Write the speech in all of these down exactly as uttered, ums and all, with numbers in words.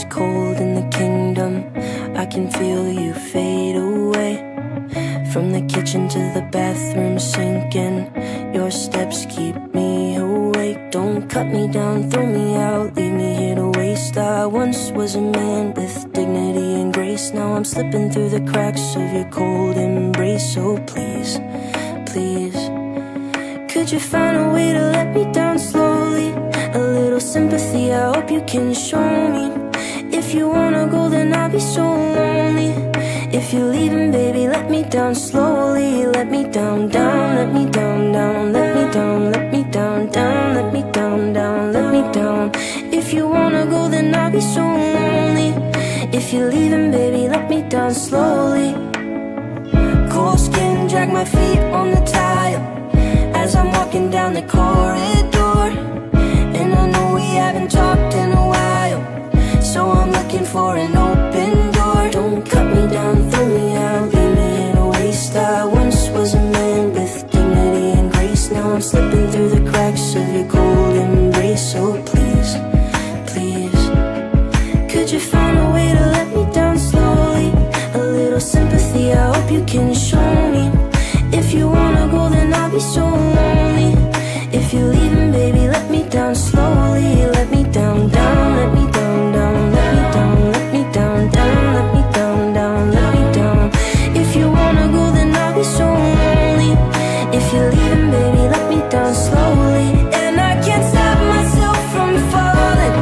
it's cold in the kingdom, I can feel you fade away. From the kitchen to the bathroom sinking, your steps keep me awake. Don't cut me down, throw me out, leave me here to waste. I once was a man with dignity and grace. Now I'm slipping through the cracks of your cold embrace. So please, please, could you find a way to let me down slowly? A little sympathy, I hope you can show me. If you wanna go, then I'll be so lonely. If you're leaving, baby, let me down slowly. Let me down, down, let me down, down, let me down, let me down, down, let me down, down, let me down. If you wanna go, then I'll be so lonely. If you're leaving, baby, let me down slowly. Cold skin, drag my feet on the tile as I'm walking down the corridor. And I know we haven't talked in a while, so I'm looking for an open door. Don't cut me down, throw me out, leave me in a waste. I once was a man with dignity and grace. Now I'm slipping through the cracks of your cold embrace. So please, please, could you find a way to let me down slowly? A little sympathy, I hope you can show me. If you wanna go, then I'll be so lonely. If you're leaving, baby, let me down slowly. Let me down, down, let me down, down, let me down, let me down, down, let me down, down, let me down. If you wanna go, then I'll be so lonely. If you're leaving, baby, let me down slowly. And I can't stop myself from falling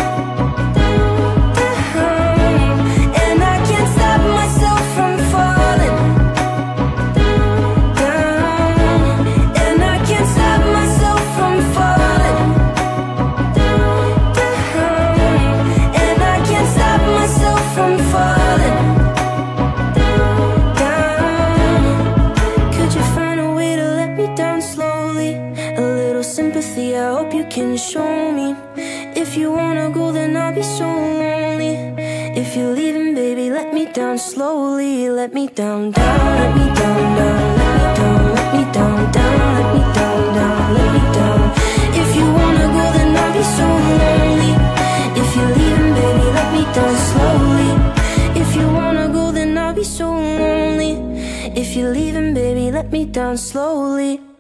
down. And I can't stop myself from falling down. And I can't stop myself from falling down. And I can't stop myself from falling down. Could you find a way to let me down slowly? A little sympathy, I hope you can show me. If you wanna go, then I'll be so lonely. If you're leaving, baby, let me down slowly. Let me down, down, let me down, down, let me down, let me down, down, let me down, down, let me down. If you wanna go, then I'll be so lonely. If you're leaving, baby, let me down slowly. If you wanna go, then I'll be so lonely. If you're leaving, baby, let me down slowly.